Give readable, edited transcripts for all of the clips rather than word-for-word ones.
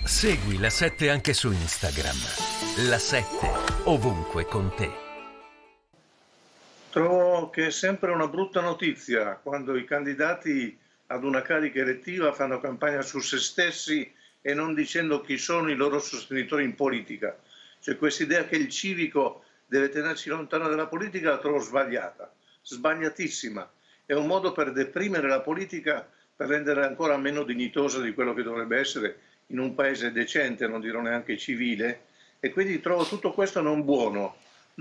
Segui La 7 anche su Instagram. La 7 ovunque con te. Trovo che è sempre una brutta notizia quando i candidati ad una carica elettiva fanno campagna su se stessi e non dicendo chi sono i loro sostenitori in politica. Cioè questa idea che il civico deve tenersi lontano dalla politica la trovo sbagliata, sbagliatissima. È un modo per deprimere la politica, per renderla ancora meno dignitosa di quello che dovrebbe essere in un paese decente, non dirò neanche civile, e quindi trovo tutto questo non buono.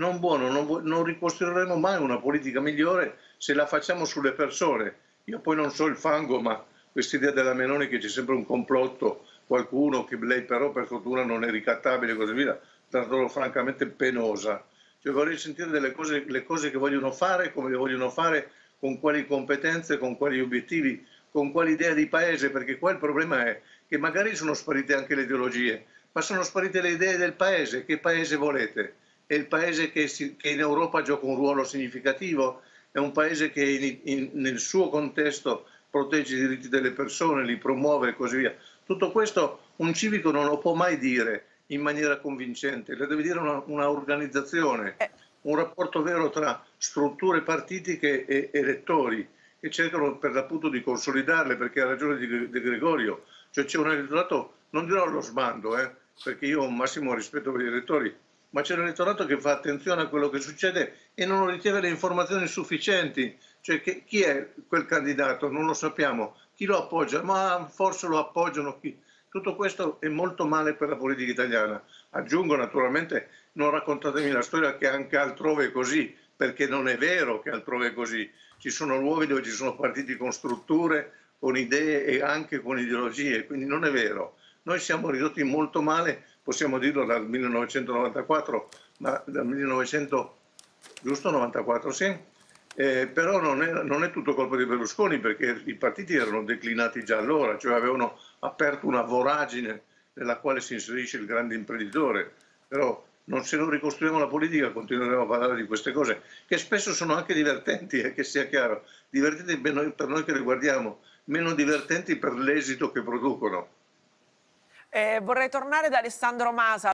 Non ricostruiremo mai una politica migliore se la facciamo sulle persone. Io poi non so il fango, ma questa idea della Meloni che c'è sempre un complotto, qualcuno che lei però per fortuna non è ricattabile e così via, la trovo francamente penosa. Cioè vorrei sentire le cose che vogliono fare, come le vogliono fare, con quali competenze, con quali obiettivi, con quali idea di paese, perché qua il problema è che magari sono sparite anche le ideologie, ma sono sparite le idee del paese. Che paese volete? È il paese che in Europa gioca un ruolo significativo? È un paese che nel suo contesto protegge i diritti delle persone, li promuove e così via. Tutto questo un civico non lo può mai dire in maniera convincente, lo deve dire una organizzazione, un rapporto vero tra strutture partitiche e elettori che cercano per l'appunto di consolidarle, perché ha ragione di Gregorio, cioè c'è un elettorato, non dirò allo sbando, perché io ho un massimo rispetto per gli elettori, ma c'è un elettorato che fa attenzione a quello che succede e non riceve le informazioni sufficienti. Cioè chi è quel candidato? Non lo sappiamo. Chi lo appoggia? Ma forse lo appoggiano chi? Tutto questo è molto male per la politica italiana. Aggiungo naturalmente, non raccontatemi la storia che anche altrove è così, perché non è vero che altrove è così. Ci sono luoghi dove ci sono partiti con strutture, con idee e anche con ideologie, quindi non è vero. Noi siamo ridotti molto male, possiamo dirlo dal 1994, ma dal 1900, giusto 94, sì, però non è tutto colpa di Berlusconi, perché i partiti erano declinati già allora, cioè avevano aperto una voragine nella quale si inserisce il grande imprenditore, però se non ricostruiamo la politica continueremo a parlare di queste cose, che spesso sono anche divertenti, che sia chiaro, divertenti per noi che le guardiamo, meno divertenti per l'esito che producono. Vorrei tornare da Alessandro Masa.